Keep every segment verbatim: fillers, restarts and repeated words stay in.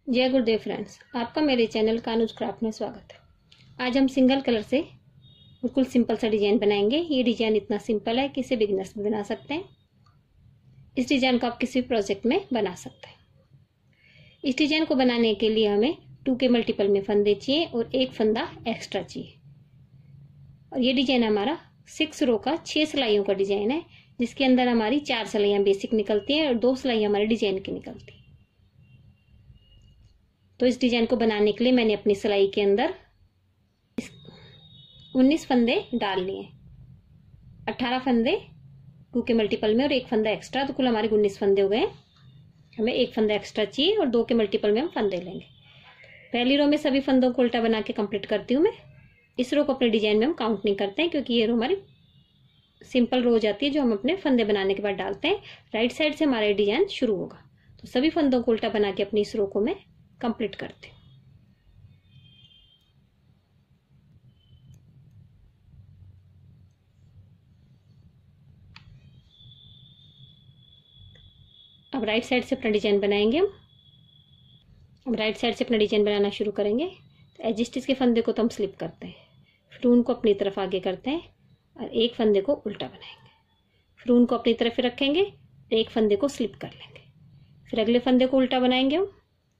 जय गुरुदेव फ्रेंड्स, आपका मेरे चैनल कानूज क्राफ्ट में स्वागत है। आज हम सिंगल कलर से बिल्कुल सिंपल सा डिजाइन बनाएंगे। ये डिजाइन इतना सिंपल है कि इसे बिगिनर्स भी बना सकते हैं। इस डिजाइन को आप किसी भी प्रोजेक्ट में बना सकते हैं। इस डिजाइन को बनाने के लिए हमें टू के मल्टीपल में फंदे चाहिए और एक फंदा एक्स्ट्रा चाहिए। और ये डिजाइन हमारा सिक्स रो का छह सिलाइयों का डिजाइन है, जिसके अंदर हमारी चार सिलाइयां बेसिक निकलती हैं और दो सिलाइयां हमारे डिजाइन की निकलती है। तो इस डिजाइन को बनाने के लिए मैंने अपनी सिलाई के अंदर उन्नीस फंदे डाल लिए। अठारह फंदे टू के मल्टीपल में और एक फंदा एक्स्ट्रा, तो कुल हमारे उन्नीस फंदे हो गए। हमें एक फंदा एक्स्ट्रा चाहिए और दो के मल्टीपल में हम फंदे लेंगे। पहली रो में सभी फंदों को उल्टा बना के कंप्लीट करती हूँ मैं। इस रो को अपने डिजाइन में हम काउंट नहीं करते हैं, क्योंकि ये रो हमारी सिंपल रो हो जाती है जो हम अपने फंदे बनाने के बाद डालते हैं। राइट साइड से हमारा डिजाइन शुरू होगा, तो सभी फंदों को उल्टा बना के अपनी इस रो को मैं कंप्लीट करते हैं। अब राइट साइड से अपना डिजाइन बनाएंगे हम। अब राइट साइड से अपना डिजाइन बनाना शुरू करेंगे। तो एज स्टिच के फंदे को तो हम स्लिप करते हैं, फिर उनको अपनी तरफ आगे करते हैं और एक फंदे को उल्टा बनाएंगे। फिर उनको अपनी तरफ रखेंगे, एक फंदे को स्लिप कर लेंगे। फिर अगले फंदे को उल्टा बनाएंगे हम,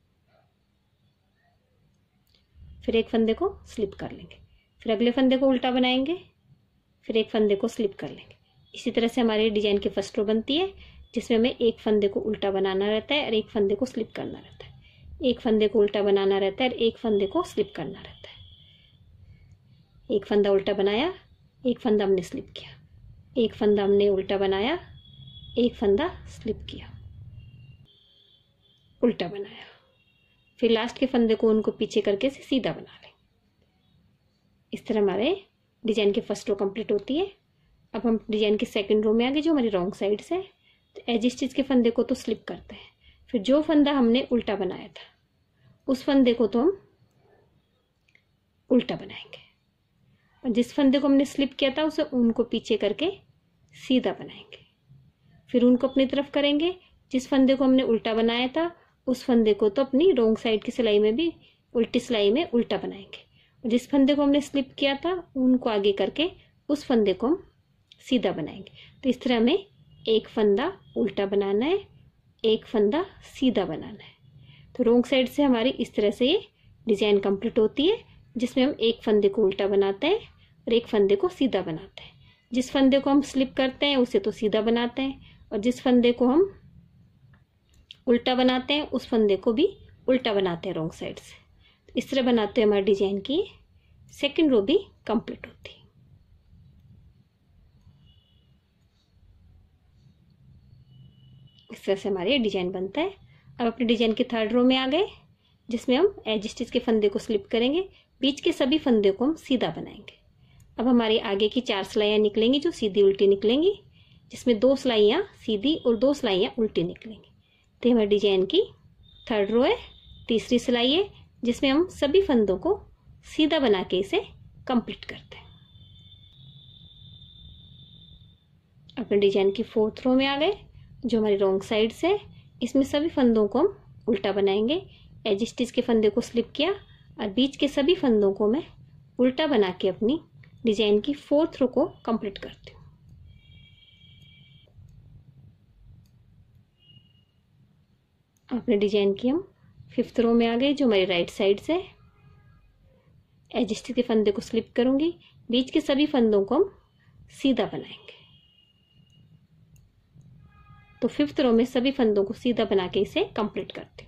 फिर एक फंदे को स्लिप कर लेंगे। फिर अगले फंदे को उल्टा बनाएंगे, फिर एक फंदे को स्लिप कर लेंगे। इसी तरह से हमारे डिजाइन की फर्स्ट रो बनती है, जिसमें हमें एक फंदे को उल्टा बनाना रहता है और एक फंदे को स्लिप करना रहता है। एक फंदे को उल्टा बनाना रहता है और एक फंदे को स्लिप करना रहता है। एक फंदा उल्टा बनाया, एक फंदा हमने स्लिप किया, एक फंदा हमने उल्टा बनाया, एक फंदा स्लिप किया, उल्टा बनाया। फिर लास्ट के फंदे को उनको पीछे करके से सीधा बना लें। इस तरह हमारे डिजाइन की फर्स्ट रो कंप्लीट होती है। अब हम डिजाइन की सेकंड रो में आ गए, जो हमारी रॉन्ग साइड से। तो एज स्टिच के फंदे को तो स्लिप करते हैं, फिर जो फंदा हमने उल्टा बनाया था उस फंदे को तो हम उल्टा बनाएंगे, और जिस फंदे को हमने स्लिप किया था उसे उनको पीछे करके सीधा बनाएंगे। फिर उनको अपनी तरफ करेंगे। जिस फंदे को हमने उल्टा बनाया था उस फंदे को तो अपनी रॉन्ग साइड की सिलाई में भी उल्टी सिलाई में उल्टा बनाएंगे, और जिस फंदे को हमने स्लिप किया था उनको आगे करके उस फंदे को हम सीधा बनाएंगे। तो इस तरह हमें एक फंदा उल्टा बनाना है, एक फंदा सीधा बनाना है। तो रॉन्ग साइड से हमारी इस तरह से ये डिजाइन कंप्लीट होती है, जिसमें हम एक फंदे को उल्टा बनाते हैं और एक फंदे को सीधा बनाते हैं। जिस फंदे को हम स्लिप करते हैं उसे तो सीधा बनाते हैं, और जिस फंदे को हम उल्टा बनाते हैं उस फंदे को भी उल्टा बनाते हैं रॉन्ग साइड से। तो इस तरह बनाते हैं हमारे डिजाइन की सेकंड रो भी कंप्लीट होती है। इस तरह से हमारे डिजाइन बनता है। अब अपने डिजाइन के थर्ड रो में आ गए, जिसमें हम एज स्टिच के फंदे को स्लिप करेंगे, बीच के सभी फंदे को हम सीधा बनाएंगे। अब हमारी आगे की चार सिलाइयां निकलेंगी जो सीधी उल्टी निकलेंगी, जिसमें दो सिलाइयां सीधी और दो सिलाइयां उल्टी निकलेंगी। तो हमारे डिजाइन की थर्ड रो है, तीसरी सिलाई है, जिसमें हम सभी फंदों को सीधा बना के इसे कंप्लीट करते हैं। अपने डिजाइन की फोर्थ रो में आ गए, जो हमारी रॉन्ग साइड से। इसमें सभी फंदों को हम उल्टा बनाएंगे। एज स्टिच के फंदे को स्लिप किया और बीच के सभी फंदों को मैं उल्टा बना के अपनी डिजाइन की फोर्थ रो को कंप्लीट करती हूँ। अपने डिजाइन की हम फिफ्थ रो में आ गए, जो हमारी राइट साइड से। एज स्टिच के फंदे को स्लिप करूंगी, बीच के सभी फंदों को हम सीधा बनाएंगे। तो फिफ्थ रो में सभी फंदों को सीधा बना के इसे कंप्लीट करती हूँ।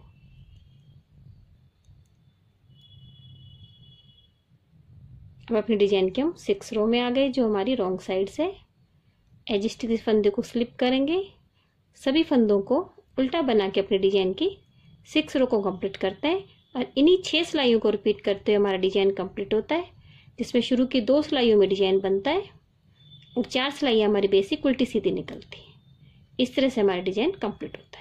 अब अपने डिजाइन के हम सिक्स रो में आ गए, जो हमारी रॉन्ग साइड से। एज स्टिच फंदे को स्लिप करेंगे, सभी फंदों को उल्टा बना के अपने डिजाइन की सिक्स रो को कंप्लीट करते हैं, और इन्हीं छह सिलाइयों को रिपीट करते हुए हमारा डिजाइन कंप्लीट होता है, जिसमें शुरू की दो सिलाइयों में डिजाइन बनता है और चार सिलाइयां हमारी बेसिक उल्टी सीधी निकलती है। इस तरह से हमारा डिजाइन कंप्लीट होता है।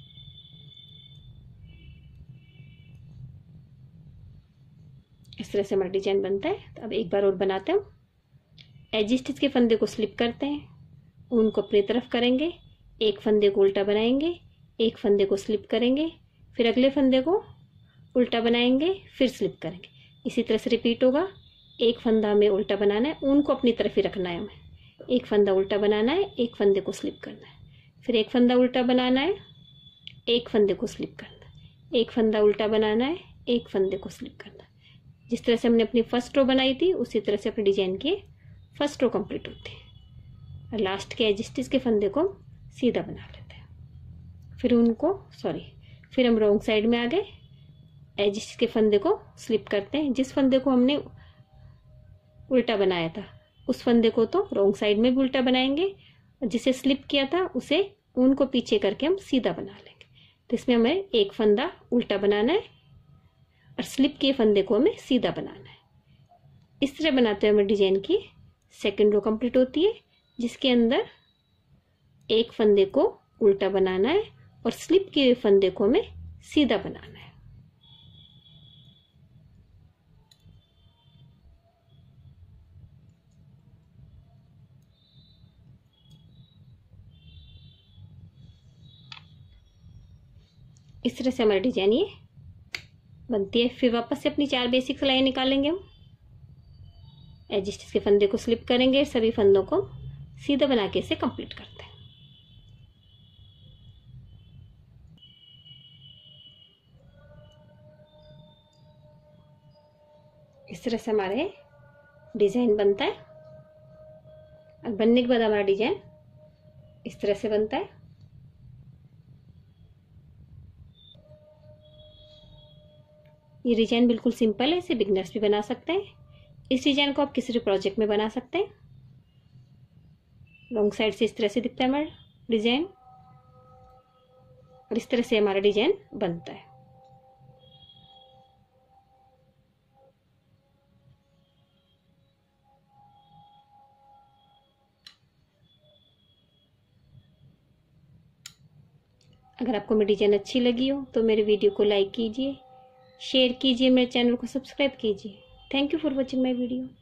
इस तरह से हमारा डिजाइन बनता है। तो अब एक बार और बनाते हैं। एज स्टिच के फंदे को स्लिप करते हैं, उनको अपनी तरफ करेंगे, एक फंदे को उल्टा बनाएंगे, एक फंदे को स्लिप करेंगे, फिर अगले फंदे को उल्टा बनाएंगे, फिर स्लिप करेंगे। इसी तरह से रिपीट होगा। एक फंदा हमें उल्टा बनाना है, ऊन को अपनी तरफ ही रखना है हमें। एक फंदा उल्टा बनाना है, एक फंदे को स्लिप करना है, फिर एक फंदा उल्टा बनाना है, एक फंदे को स्लिप करना है, एक फंदा उल्टा बनाना है, एक फंदे को स्लिप करना है। जिस तरह से हमने अपनी फर्स्ट रो बनाई थी उसी तरह से अपने डिजाइन की फर्स्ट रो कंप्लीट होती है। और लास्ट के एज स्टिच के फंदे को सीधा बना लेते हैं। फिर उनको सॉरी फिर हम रॉन्ग साइड में आ गए, एज स्टिच के फंदे को स्लिप करते हैं। जिस फंदे को हमने उल्टा बनाया था उस फंदे को तो रॉन्ग साइड में भी उल्टा बनाएंगे, और जिसे स्लिप किया था उसे ऊन को पीछे करके हम सीधा बना लेंगे। तो इसमें हमें एक फंदा उल्टा बनाना है और स्लिप के फंदे को हमें सीधा बनाना है। इस तरह बनाते हुए हमें डिजाइन की सेकंड रो कंप्लीट होती है, जिसके अंदर एक फंदे को उल्टा बनाना है और स्लिप के फंदे को हमें सीधा बनाना है। इस तरह से हमारी डिजाइन ये बनती है। फिर वापस से अपनी चार बेसिक सिलाई निकालेंगे हम। एज स्टिच के फंदे को स्लिप करेंगे, सभी फंदों को सीधा बना के इसे कंप्लीट करते हैं। इस तरह से हमारे डिजाइन बनता है। और बनने के बाद हमारा डिजाइन इस तरह से बनता है। ये डिजाइन बिल्कुल सिंपल है, इसे बिगनर्स भी बना सकते हैं। इस डिजाइन को आप किसी भी प्रोजेक्ट में बना सकते हैं। लॉन्ग साइड से इस तरह से दिखता है हमारा डिजाइन, और इस तरह से हमारा डिजाइन बनता है। अगर आपको मेरी डिजाइन अच्छी लगी हो तो मेरे वीडियो को लाइक कीजिए, शेयर कीजिए, मेरे चैनल को सब्सक्राइब कीजिए। Thank you for watching my video.